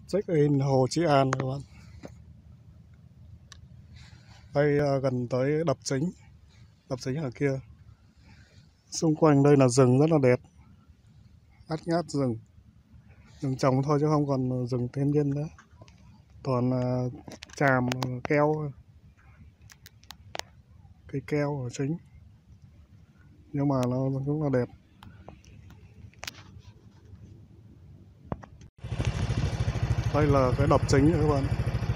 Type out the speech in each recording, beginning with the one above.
Check-in Hồ Trị An các bạn. Đây gần tới đập chính ở kia. Xung quanh đây là rừng rất là đẹp, bát ngát rừng trồng thôi chứ không còn rừng thiên nhiên nữa, toàn tràm keo, cây keo ở chính, nhưng mà nó cũng là đẹp. Đây là cái đập chính các bạn.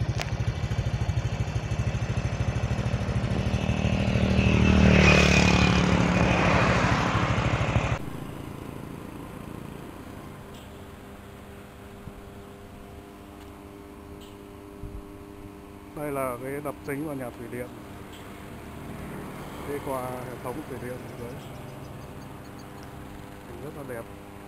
Đây là cái đập chính vào nhà thủy điện, đi qua hệ thống thủy điện ở dưới, rất là đẹp.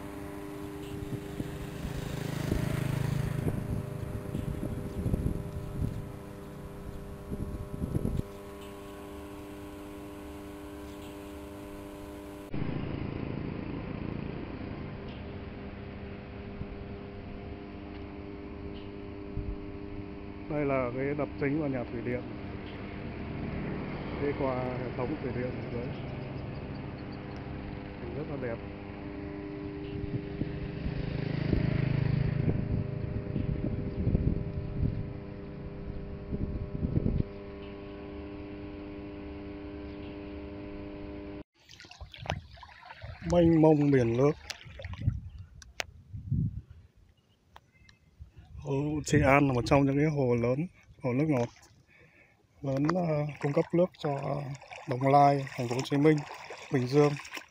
Đây là cái đập chính vào nhà thủy điện, đi qua hệ thống thủy điện ở dưới, rất là đẹp. Mênh mông biển nước. Hồ Trị An là một trong những cái hồ lớn, hồ nước ngọt lớn, cung cấp nước cho Đồng Nai, Thành phố Hồ Chí Minh, Bình Dương.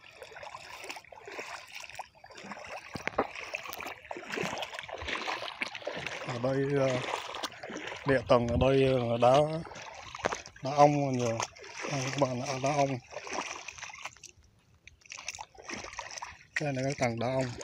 Ở đây địa tầng ở đây là đá ong nhiều, các bạn, là đá ong. Đây là cái tầng đá ong.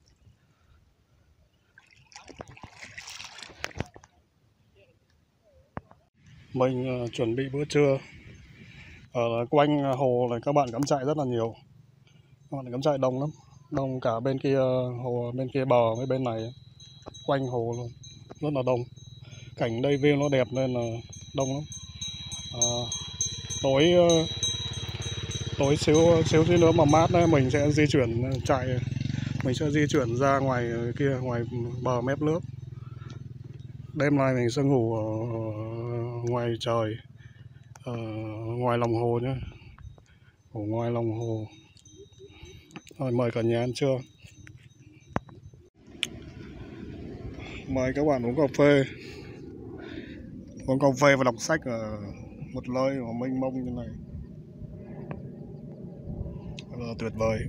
Mình chuẩn bị bữa trưa. Ở quanh hồ này các bạn cắm trại rất là nhiều, các bạn cắm trại đông lắm, đông cả bên kia hồ, bên kia bờ với bên này, quanh hồ luôn, rất là đông. Cảnh đây view nó đẹp nên là đông lắm. Tối xíu nữa mà mát đấy, mình sẽ di chuyển trại, mình sẽ di chuyển ra ngoài kia, ngoài bờ mép nước. Đêm nay mình sẽ ngủ ở ngoài trời, ở ngoài lòng hồ nhé, ở ngoài lòng hồ. Rồi, mời cả nhà ăn trưa. Mời các bạn uống cà phê và đọc sách ở một nơi mà mênh mông như này, rất là tuyệt vời.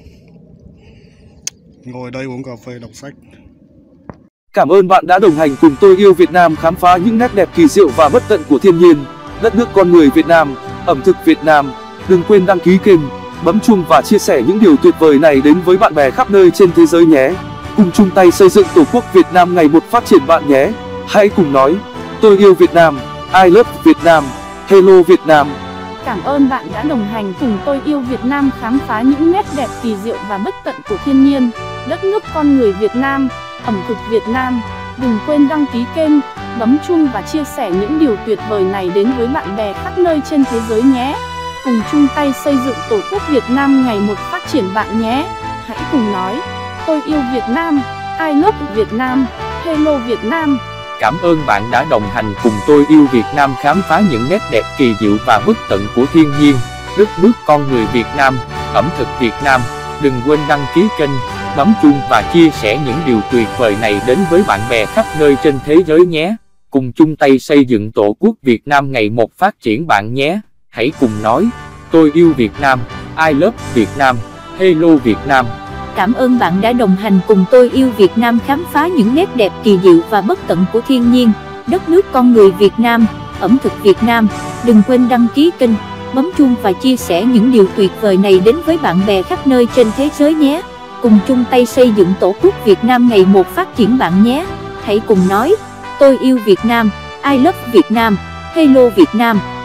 Ngồi đây uống cà phê đọc sách. Cảm ơn bạn đã đồng hành cùng Tôi Yêu Việt Nam khám phá những nét đẹp kỳ diệu và bất tận của thiên nhiên, đất nước con người Việt Nam, ẩm thực Việt Nam. Đừng quên đăng ký kênh, bấm chuông và chia sẻ những điều tuyệt vời này đến với bạn bè khắp nơi trên thế giới nhé. Cùng chung tay xây dựng Tổ quốc Việt Nam ngày một phát triển bạn nhé. Hãy cùng nói: Tôi yêu Việt Nam, I love Việt Nam, hello Việt Nam. Cảm ơn bạn đã đồng hành cùng Tôi Yêu Việt Nam khám phá những nét đẹp kỳ diệu và bất tận của thiên nhiên, đất nước con người Việt Nam, ẩm thực Việt Nam. Đừng quên đăng ký kênh, bấm chuông và chia sẻ những điều tuyệt vời này đến với bạn bè khắp nơi trên thế giới nhé. Cùng chung tay xây dựng Tổ quốc Việt Nam ngày một phát triển bạn nhé. Hãy cùng nói: Tôi yêu Việt Nam, I love Việt Nam, hello Việt Nam. Cảm ơn bạn đã đồng hành cùng Tôi Yêu Việt Nam khám phá những nét đẹp kỳ diệu và bất tận của thiên nhiên, đất nước con người Việt Nam, ẩm thực Việt Nam. Đừng quên đăng ký kênh, bấm chuông và chia sẻ những điều tuyệt vời này đến với bạn bè khắp nơi trên thế giới nhé. Cùng chung tay xây dựng Tổ quốc Việt Nam ngày một phát triển bạn nhé. Hãy cùng nói: Tôi yêu Việt Nam, I love Việt Nam, hello Việt Nam. Cảm ơn bạn đã đồng hành cùng Tôi Yêu Việt Nam khám phá những nét đẹp kỳ diệu và bất tận của thiên nhiên, đất nước con người Việt Nam, ẩm thực Việt Nam. Đừng quên đăng ký kênh, bấm chuông và chia sẻ những điều tuyệt vời này đến với bạn bè khắp nơi trên thế giới nhé. Cùng chung tay xây dựng Tổ quốc Việt Nam ngày một phát triển bạn nhé. Hãy cùng nói: Tôi yêu Việt Nam, I love Việt Nam, hello Việt Nam.